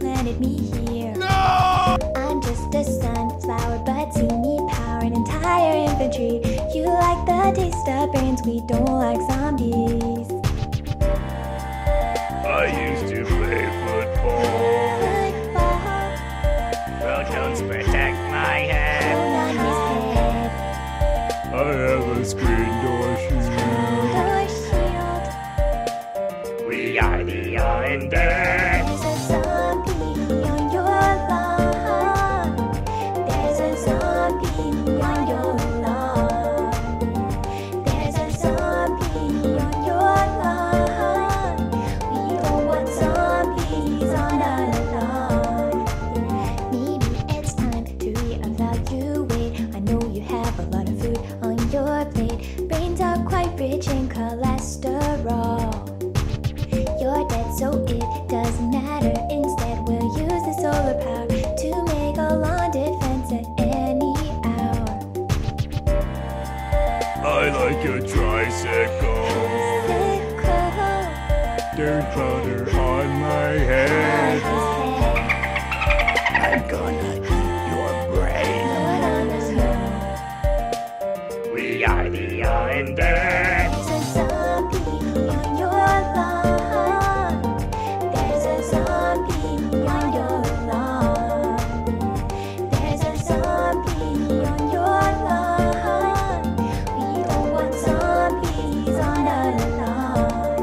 planted me here. No! I'm just a sunflower, but see me power an entire infantry. You like the taste of brains, we don't like zombies. I used to play football. Well, don't protect my head. I have a screen door shield. We are the undead. There's a zombie on your lawn. There's a zombie on your lawn. There's a zombie on your lawn. We don't want zombies on our lawn. Maybe it's time to reevaluate. I know you have a lot of food on your plate. Brains are quite rich in cholesterol. You're dead, so it doesn't matter. Instead, we'll use the solar power to make a lawn defense at any hour. I like a tricycle. There's butter on my head. I'm gonna eat your brain. We are the undead. There's a zombie on your lawn. There's a zombie on your lawn. There's a zombie on your lawn. We don't want zombies on our lawn.